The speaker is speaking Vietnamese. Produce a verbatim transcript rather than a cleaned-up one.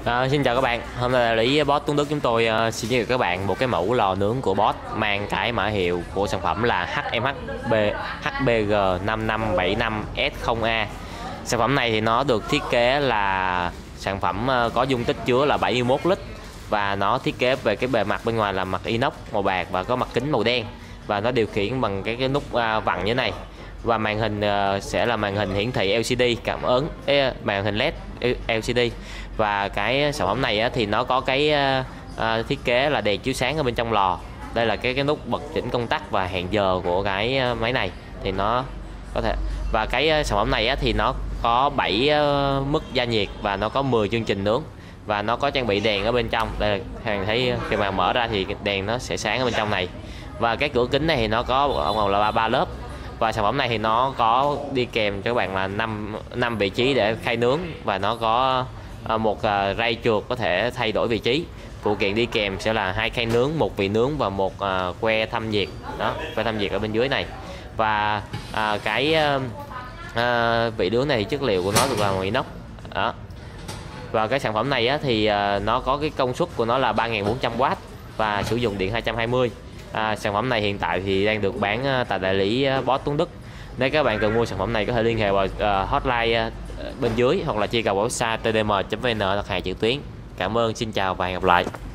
À, xin chào các bạn, hôm nay là lý Boss Tuấn Đức chúng tôi uh, xin giới thiệu các bạn một cái mẫu lò nướng của Boss mang cái mã hiệu của sản phẩm là H M H H B G năm năm bảy năm S không A. Sản phẩm này thì nó được thiết kế là sản phẩm uh, có dung tích chứa là bảy mươi mốt lít và nó thiết kế về cái bề mặt bên ngoài là mặt inox màu bạc và có mặt kính màu đen, và nó điều khiển bằng cái, cái nút uh, vặn như thế này, và màn hình uh, sẽ là màn hình hiển thị L C D cảm ứng eh, màn hình led L C D. Và cái sản phẩm này á, thì nó có cái uh, thiết kế là đèn chiếu sáng ở bên trong lò. Đây là cái cái nút bật chỉnh công tắc và hẹn giờ của cái máy này thì nó có thể. Và cái sản phẩm này á, thì nó có bảy uh, mức gia nhiệt và nó có mười chương trình nướng, và nó có trang bị đèn ở bên trong. Đây là hàng thấy khi mà mở ra thì đèn nó sẽ sáng ở bên trong này. Và cái cửa kính này thì nó có màu là ba lớp. Và sản phẩm này thì nó có đi kèm cho các bạn là năm năm vị trí để khay nướng, và nó có một ray chuột có thể thay đổi vị trí. Phụ kiện đi kèm sẽ là hai khay nướng, một vị nướng và một uh, que thăm nhiệt. Đó, que thăm nhiệt ở bên dưới này. Và uh, cái uh, uh, vị nướng này thì chất liệu của nó được làm bằng inox. Đó. Và cái sản phẩm này á, thì uh, nó có cái công suất của nó là ba nghìn bốn trăm oát và sử dụng điện hai trăm hai mươi. À, sản phẩm này hiện tại thì đang được bán tại đại lý Boss Tuấn Đức. Nếu các bạn cần mua sản phẩm này có thể liên hệ vào uh, hotline uh, bên dưới, hoặc là truy cập website t d m chấm v n đặt hàng trực tuyến. Cảm ơn, xin chào và hẹn gặp lại.